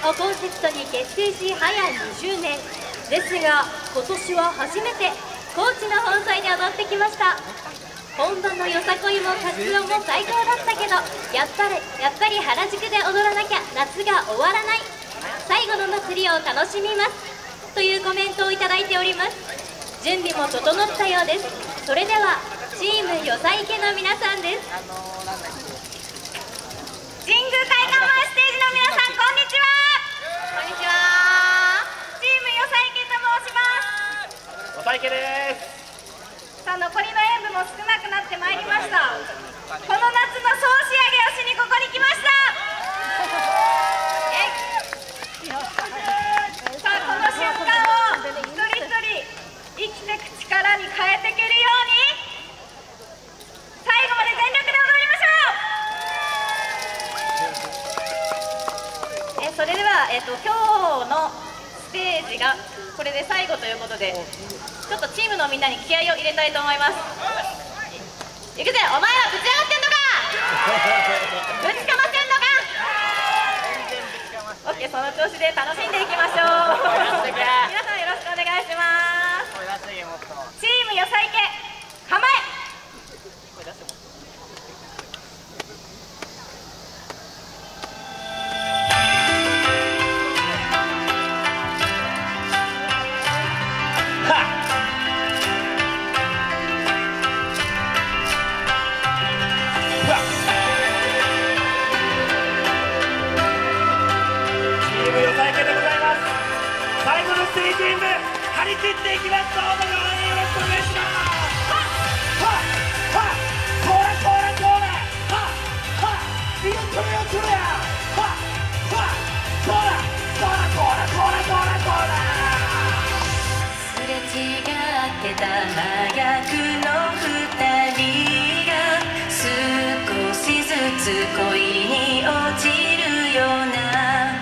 をコンセプトに結成し早20年ですが、今年は初めて高知の本祭で踊ってきました。本場のよさこいもカツオも最高だったけど、やっぱり原宿で踊らなきゃ夏が終わらない、最後の祭りを楽しみますというコメントをいただいております。準備も整ったようです。それではチームよさいけの皆さんです。 神宮会館前ステージの皆さん、こんにちは。こんにちは。チームよさいけと申します。 よさいけです。 さあ、残りの演舞も少なくなってまいりました。この夏の総仕上げをしにここに来ました。さあ、この瞬間を一人一人生きてく力に変えていけるように、最後まで全力で踊りましょう。それでは、今日のステージがこれで最後ということで、ちょっとチームのみんなに気合を入れたいと思います。いくぜ、お前はぶち上がってんのか、ぶちかませんのか。オッケー、その調子で楽しんでいきましょう。皆さんよろしくお願いします。チームよさいけ、構え。 最後のステージ演舞、張り切っていきます。どうぞよろしくお願いします。こらこらこら、いやこれやこれや、こらこらこらこらこらこら。 すれ違ってた真逆の二人が少しずつ恋に落ちるような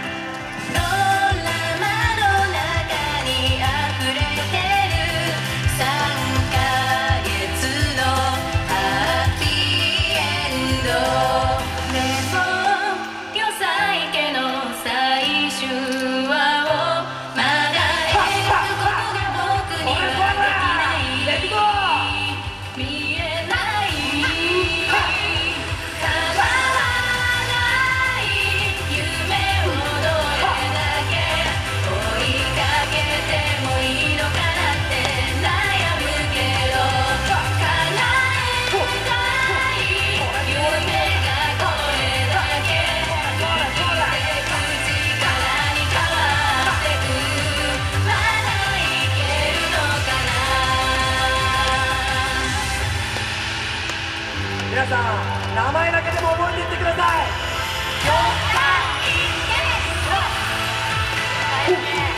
皆さん、名前だけでも覚えていってください。よさいけ。